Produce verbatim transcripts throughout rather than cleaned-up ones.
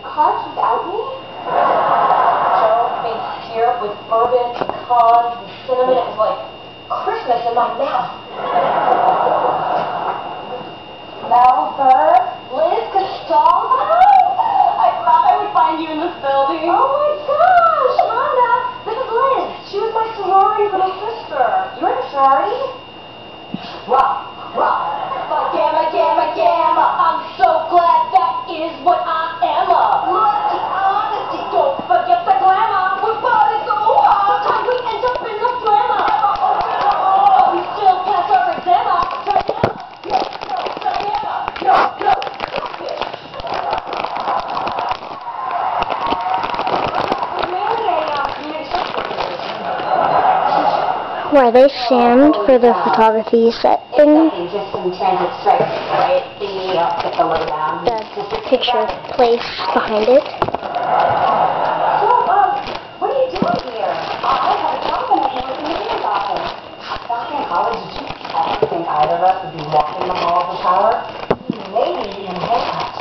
cards without me? Joe made syrup with bourbon, pecans, and cinnamon. It was like Christmas in my mouth. Melber, Liz Castaldo? I thought I would find you in this building. Oh my gosh, Rhonda, this is Liz. She was my sorority little sister. You're in a sorority? Wow, wow. But gamma, gamma, gamma. I'm so glad that is what I am. Loyalty, honesty, don't forget the glamour. We're party so hard, time we end up in the drama. But we still pass our exam. Yo, yo, yo, yo, yo. Where they stand for the photography set thing. Just some transit stripes, right? The, uh, get the logo down. The picture place behind it. So, uh, what are you doing here? I have a job and I'm working in the mayor's office. Back in college, did you ever think either of us would be walking the halls of power? Maybe even haircuts.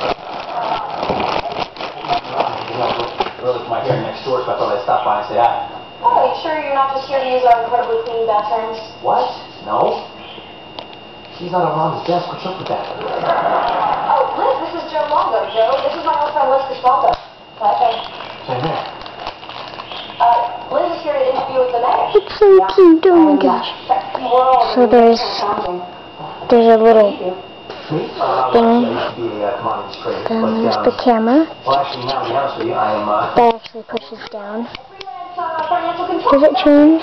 You know, really my hair next door, so I thought I'd stop by and say hi. Oh, are you sure you're not just here to use our incredibly clean bathrooms? What? No. She's not around his desk. What's up with that? Oh, Liz, this is Joe Longo. Joe, this is my old friend Liz Castaldo. Okay. Say there. Uh, Liz is here to interview with the mayor. It's so cute, oh my gosh. So there's, there's a little Me? thing. Then Then there's the camera. Well, actually, now, to be honest with you, I am, uh... That actually pushes down. Does it change?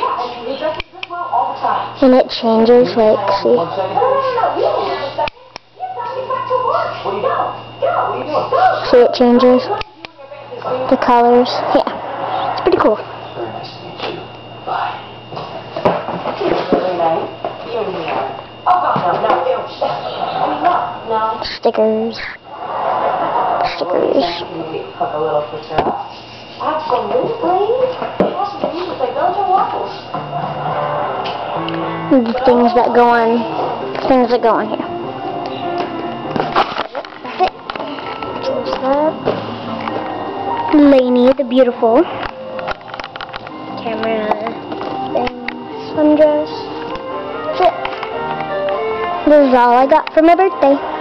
And it changes, like, see? One second. What are you doing? See, it changes. The colors. Yeah. It's pretty cool. Very nice to meet you. Bye. Really nice. You and me are. Oh, God, no, no, ew. I mean, no, no. Stickers. Stickers. Maybe hook a little picture up. Absolutely. It's like Belgian waffles. The things that go on, things that go on here. That's it. There's that. Laney, the beautiful. Camera thing, sundress. That's it. This is all I got for my birthday.